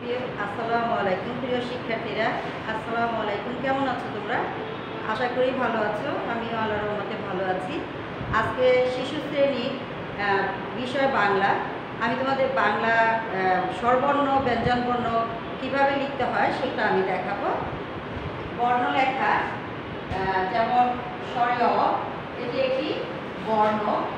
প্রিয় আসসালামু আলাইকুম প্রিয় শিক্ষার্থীরা, আসসালামু আলাইকুম। কেমন আছো তোমরা? আশা করি ভালো আছো। আমিও আল্লাহর রহমতে ভালো আছি। আজকে শিশু শ্রেণী বিষয় বাংলা। আমি তোমাদের বাংলা স্বরবর্ণ ব্যঞ্জনবর্ণ কীভাবে লিখতে হয় সেটা আমি দেখাবো। বর্ণলেখা যেমন স্বরে অ, এটি একটি বর্ণ।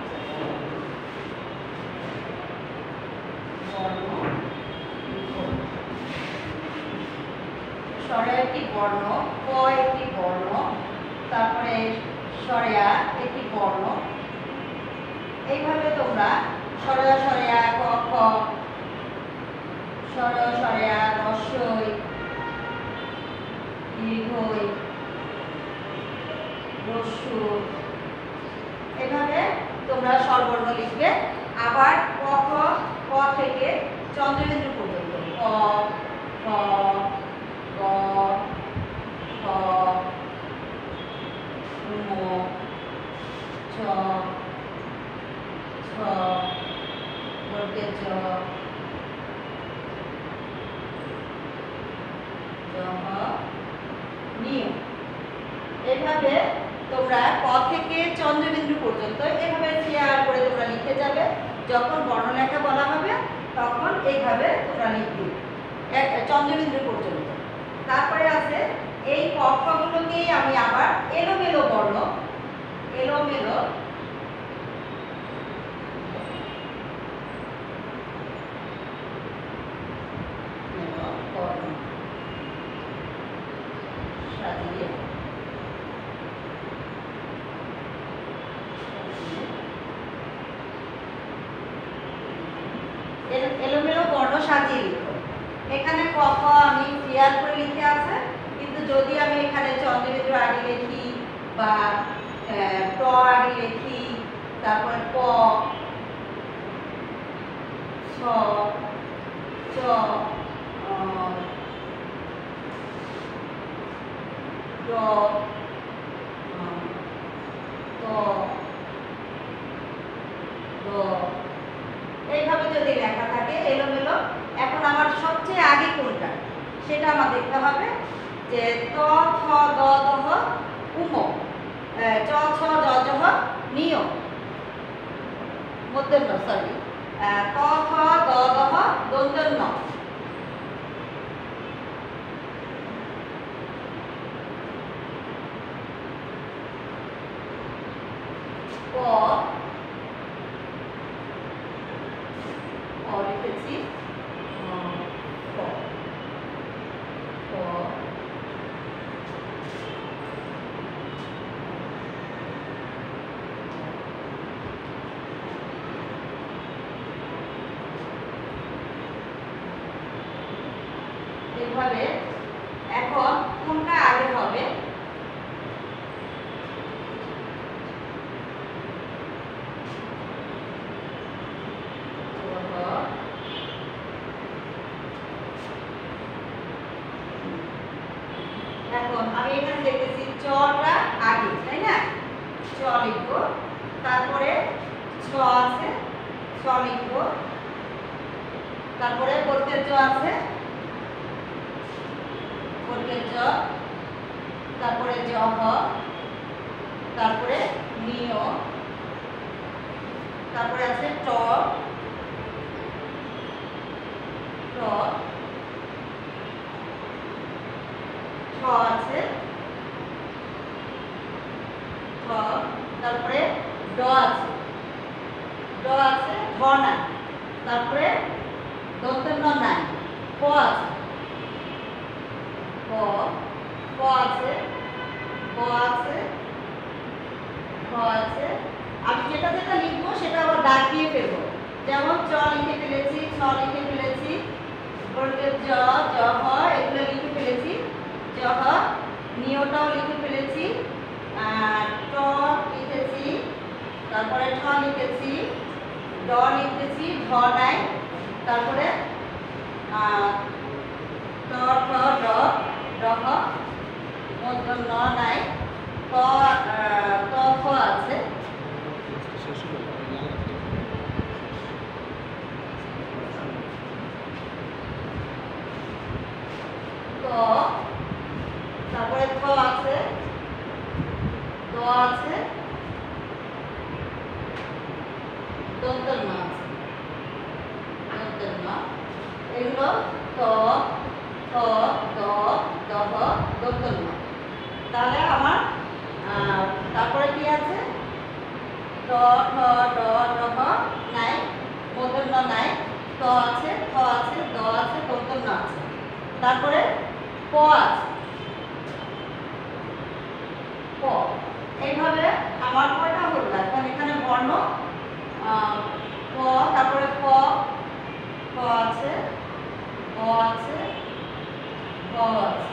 স্বরে একটি বর্ণ, ক একটি বর্ণ, তারপরে স্বরেয়া একটি বর্ণ। এইভাবে তোমরা স্বরেয়া স্বরেয়া ক খ, স্বরেয়া স্বরেয়া রস্বই দীর্ঘই রস্যু, এভাবে তোমরা স্বরবর্ণ লিখবে। আবার ক খ, ক থেকে চন্দ্রবিন্দু পর্যন্ত ক খ গ খ ম ছ ছ বর্গের জ জহ নিয়। এভাবে তোমরা ক থেকে চন্দ্রবিন্দু পর্যন্ত এভাবে শেয়ার করে তোমরা লিখে যাবে। যখন বর্ণলেখা বলা হবে তখন এইভাবে তোমরা লিখবে চন্দ্রবিন্দু পর্যন্ত। তারপরে আছে এই কক্ষগুলোকেই আমি আবার এলোমেলো বর্ণ, এলোমেলো বর্ণ সাজিয়ে এলোমেলো বর্ণ সাজিয়ে লিখো। এখানে ক খ আমি ক্লিয়ার করে লিখে আছে, কিন্তু যদি আমি এখানে চন্দ্রবিন্দু আগে লিখি বা ট আগে লিখি, তারপরে ক ছ চ ড ত দ, এইভাবে যদি লেখা থাকে এলোমেলো। এখন আমার সবচেয়ে আগে কোনটা সেটা আমার দেখতে হবে, যে ত থ দ দহ উম, চ ছ জ জহ নিয়, মূর্ধন্য সরি, ত থ দ দহ দন্তন্য, ক লিখেছি, ক ক এইভাবে। এখন কোনটা আগে হবে এখন আমি এখানে দেখতেছি চটা আগে, তাই না? চ লিখবো, তারপরে ছ আছে, ছ লিখবো, তারপরে বর্গের জ আছে, বর্গের জ, তারপরে জহ, তারপরে নিয়, তারপরে আছে ট ট, ছ আছে, ঠ, তারপরে ড আছে, ড আছে, ধ নাই, তারপরে দন্তন্য নাই, প আছে, প প আছে, প আছে, খ আছে। আমি যেটা যেটা লিখবো সেটা আবার দাগ দিয়ে ফেলবো। যেমন চ লিখে ফেলেছি, ছ লিখে ফেলেছি, বর্গের জ জহ এগুলো লিখে ফেলেছি, জহ নিয়টাও লিখে ফেলেছি, ট লিখেছি, তারপরে ঠ লিখেছি, ড লিখেছি, ধ নাই, তারপরে ট ঠ ড ডহ, মূর্ধন্য নাই, ত খ আছে, তারপরে থ আছে, দ আছে, দন্তর ন আছে, দন্তর ন। এগুলো ত, থ, দ, দহ, দন্তর ন। তাহলে আমার তারপরে কি আছে? ট, ঠ, ড, ডহ নাই, মূর্ধন্য ন নাই, ত আছে, থ আছে, দ আছে, দন্তর ন আছে। তারপরে প আছে, প। এইভাবে আমার কয়টা হলো? এখন এখানে বর্ণ প, তারপরে প, প আছে, প আছে, প আছে।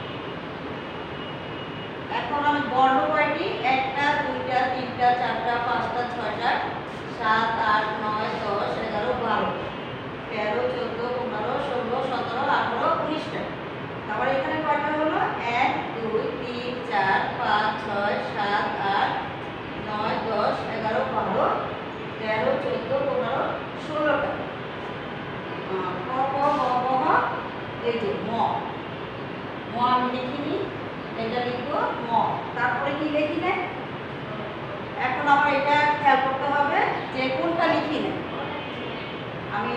এখন আমি বর্ণ কয়টি? 1টা 2টা 3টা 4টা 5টা 6টা 7 8 9 10 11 12 13 14 15 16 17 18 19টা। তারপরে এখানে কয়টা হলো? 1 2 3 4 5 6 7 8 9 10 11 12 13 14 15 16টা। ক ক গ গ হ, এই যে ম, ম আমি লিখিনি, এটা লিখবো ম। তারপরে কি লিখি না? এখন আমার এটা খেয়াল করতে হবে যে কোনটা লিখি না। আমি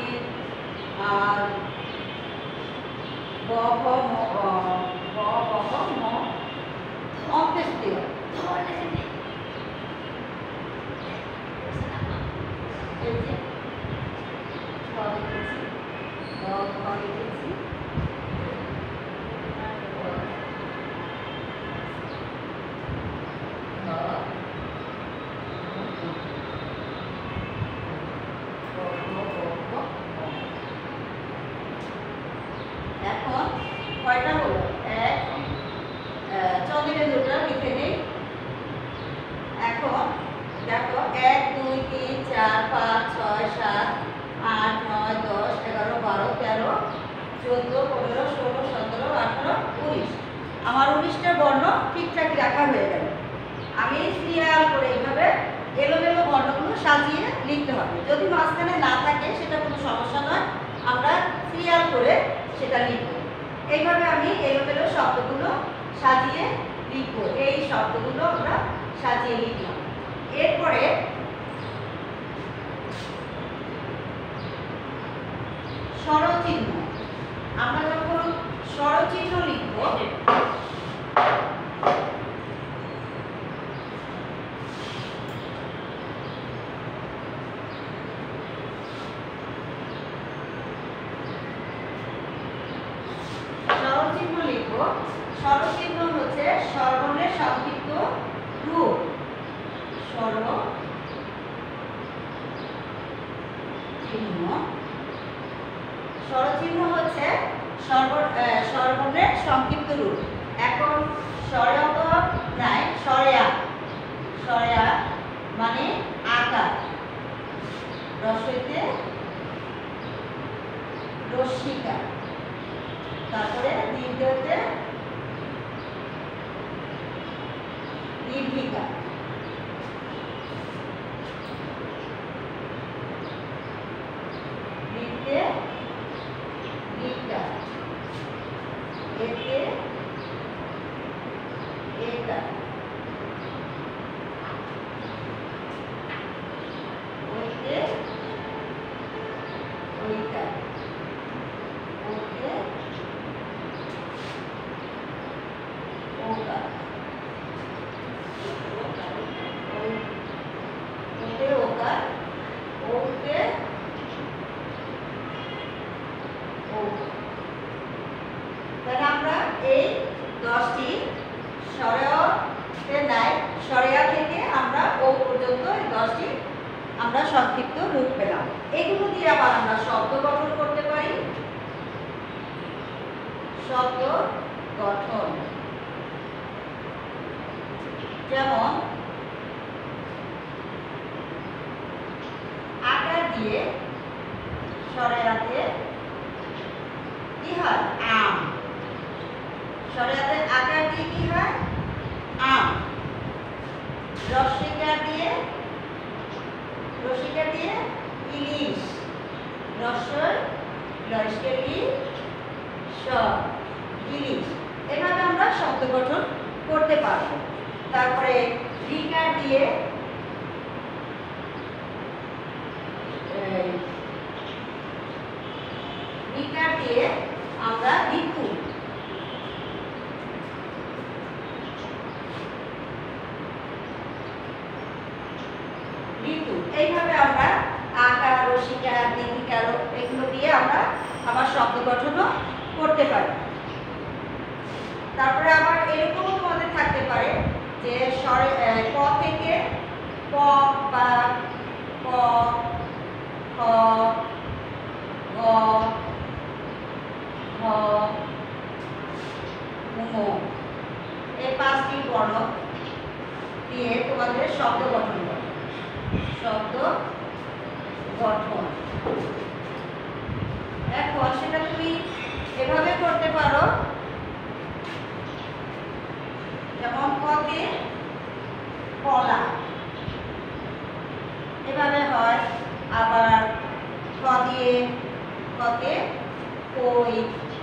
ব ভ ম, ব ভ ম অঙ্কেশ দিও। এই যে ছ লিখেছি, দ ভ লিখেছি, এখন কয়টা হলো? 1 চন্দ্রের দুটো লিখে নেই। এখন দেখো 1 2 3 4 5 6 7 8 9 10 11 12 13 14 15 16 17 18 19। আমার 19টা বর্ণ ঠিকঠাক রাখা হয়ে গেল। আমি সিরিয়াল করে এইভাবে এলোমেলো বর্ণগুলো সাজিয়ে লিখতে হবে। যদি মাঝখানে না থাকে সেটা কোনো সমস্যা নয়, আমরা সিরিয়াল করে সেটা লিখব। এইভাবে আমি এলোমেলো শব্দগুলো সাজিয়ে লিখব। এই শব্দগুলো আমরা সাজিয়ে লিখলাম। এরপরে স্বরচিহ্ন। আমরা যখন স্বরচিহ্ন লিখব, স্বরচিহ্ন হচ্ছে স্বরবর্ণের সংক্ষিপ্ত রূপ। স্বরচিহ্ন হচ্ছে স্বরবর্ণের সংক্ষিপ্ত রূপ। এখন স্বরয়ত নাই, স্বরেয়া, স্বরেয়া মানে আকার, রসইতে রস্মিকা, তারপরে দীর্ঘতে দীর্ঘিকা, বৃত্তে বৃত্তা, এতে এটা, ওইতে ওইটা, ওকে ওকা, ওকে ওকা, ওকে ওকা। তাহলে আমরা এই 10টি স্বরেতে নাই, স্বরেয়া থেকে আমরা ও পর্যন্ত এই 10টি আমরা সংক্ষিপ্ত রূপ পেলাম। এগুলো দিয়ে আবার আমরা শব্দ গঠন করতে পারি। শব্দ গঠন যেমন আকার দিয়ে স্বরেয়াতে কি হয়? আম। স্বরেয়াতে আকার দিয়ে কি হয়? আম। রসিকা দিয়ে ইলিশ, রসই লস্করি স, ইলিশ। করতে পারবো। তারপরে রিকার দিয়ে আমরা ঋতু, এইভাবে আমরা আকার, রসিকার, দীর্ঘিকার এগুলো দিয়ে আমরা আবার শব্দ গঠনও করতে পারি। তারপরে আবার এরকমও তোমাদের থাকতে পারে যে ক থেকে ক বা ক, খ, গ, ঘ, ঙ এই 5টি বর্ণ দিয়ে তোমাদের শব্দ গঠন করো। শব্দ গঠন এখন সেটা তুমি এভাবে করতে পারো, যেমন কতে কলা এভাবে হয়। আবার খ দিয়ে কতে কই,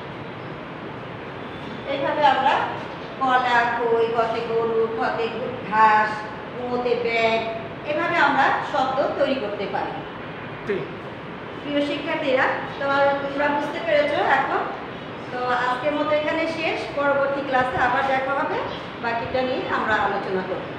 এইভাবে আমরা কলা, কই, কতে গরু, খতে ঘাস, কুমোতে ব্যাগ, এভাবে আমরা শব্দ তৈরি করতে পারি। প্রিয় শিক্ষার্থীরা, তোমরা বুঝতে পেরেছো এখন? তো আজকের মতো এখানে শেষ। পরবর্তী ক্লাসে আবার দেখা হবে, বাকিটা নিয়ে আমরা আলোচনা করব।